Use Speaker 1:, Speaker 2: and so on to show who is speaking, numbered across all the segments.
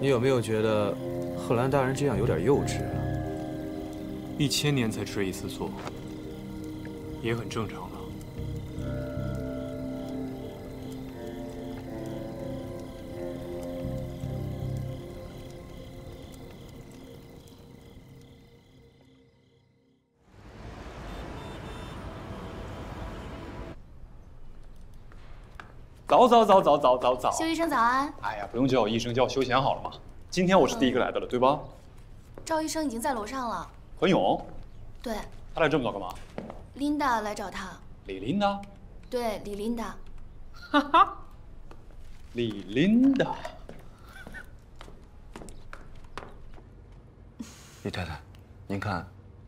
Speaker 1: 你有没有觉得贺兰大人这样有点幼稚啊
Speaker 2: ？1000年才吃一次醋，也很正常了。早！
Speaker 3: 修医生早安。
Speaker 2: 哎呀，不用叫我医生，叫我休闲好了吗？今天我是第一个来的了，对吧？
Speaker 3: 赵医生已经在楼上了。
Speaker 2: 何勇？
Speaker 3: 对。
Speaker 2: 他来这么早干嘛？
Speaker 3: 琳达来找他。
Speaker 2: 李琳达？
Speaker 3: 对，李琳达。
Speaker 2: 哈哈，李琳达。
Speaker 4: 李太太，您看。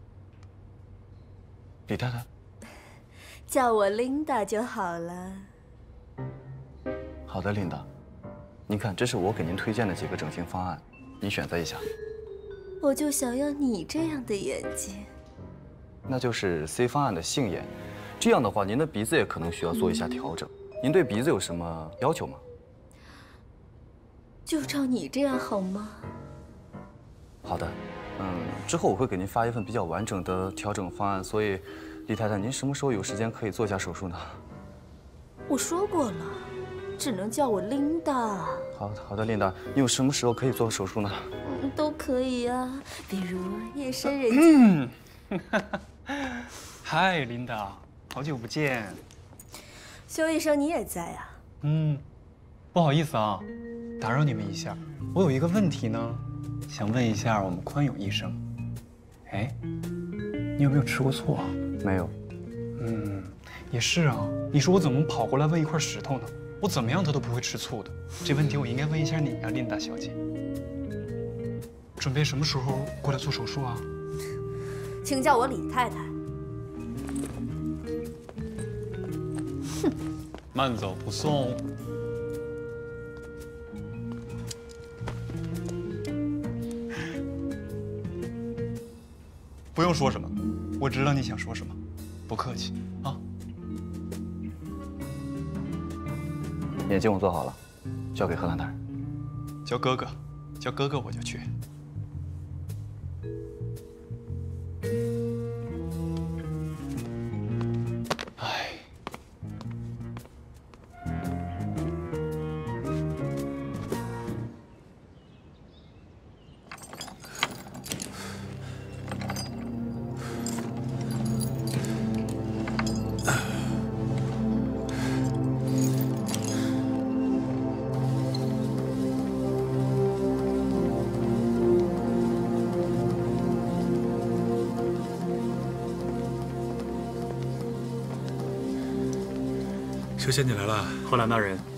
Speaker 4: 李太太，
Speaker 5: 叫我琳达就好了。
Speaker 4: 好的，琳达，您看，这是我给您推荐的几个整形方案，您选择一下。
Speaker 5: 我就想要你这样的眼睛。
Speaker 4: 那就是 C 方案的杏眼，这样的话，您的鼻子也可能需要做一下调整。您对鼻子有什么要求吗？
Speaker 5: 就照你这样好吗？
Speaker 4: 好的，之后我会给您发一份比较完整的调整方案，所以，李太太，您什么时候有时间可以做一下手术呢？
Speaker 5: 我说过了，只能叫我琳达。
Speaker 4: 好的，琳达，你有什么时候可以做手术呢？
Speaker 5: 都可以啊，比如夜深人静。
Speaker 2: 嗨，琳达，好久不见。
Speaker 5: 修医生，你也在啊？
Speaker 2: 不好意思啊，打扰你们一下。我有一个问题呢，想问一下我们宽永医生。哎，你有没有吃过醋啊？
Speaker 4: 没有。
Speaker 2: 也是啊。你说我怎么跑过来问一块石头呢？我怎么样他都不会吃醋的。这问题我应该问一下你啊，琳达小姐。准备什么时候过来做手术啊？
Speaker 5: 请叫我李太太。
Speaker 2: 哼，慢走不送。不用说什么，我知道你想说什么，不客气啊。
Speaker 4: 眼镜我做好了，交给贺兰大人。
Speaker 2: 叫哥哥，叫哥哥我就去。
Speaker 6: 修仙，你来了。
Speaker 2: 贺兰大人，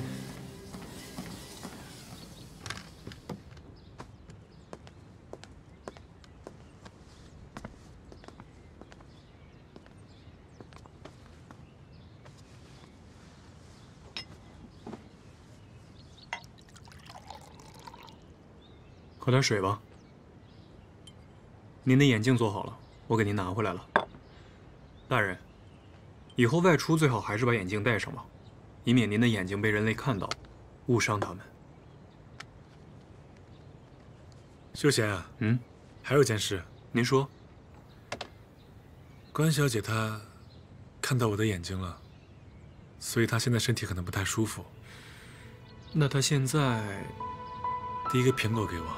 Speaker 2: 喝点水吧。您的眼镜做好了，我给您拿回来了。大人。以后外出最好还是把眼镜戴上吧，以免您的眼睛被人类看到，误伤他们。
Speaker 6: 修贤啊，还有件事，
Speaker 2: 您说。
Speaker 6: 关小姐她看到我的眼睛了，所以她现在身体可能不太舒服。
Speaker 2: 那她现在
Speaker 6: 递一个苹果给我。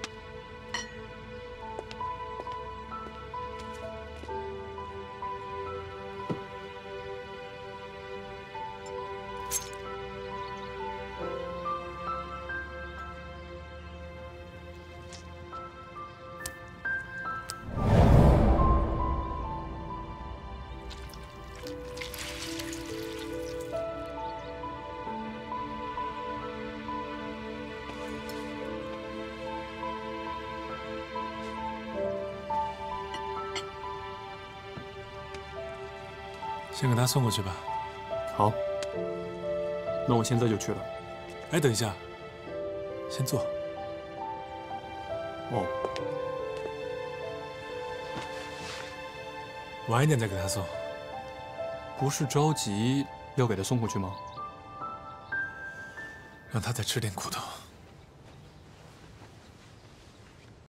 Speaker 6: 先给他送过去吧。
Speaker 2: 好，那我现在就去了。
Speaker 6: 哎，等一下，先坐。
Speaker 2: 哦，
Speaker 6: 晚一点再给他送。
Speaker 2: 不是着急要给他送过去吗？
Speaker 6: 让他再吃点苦头。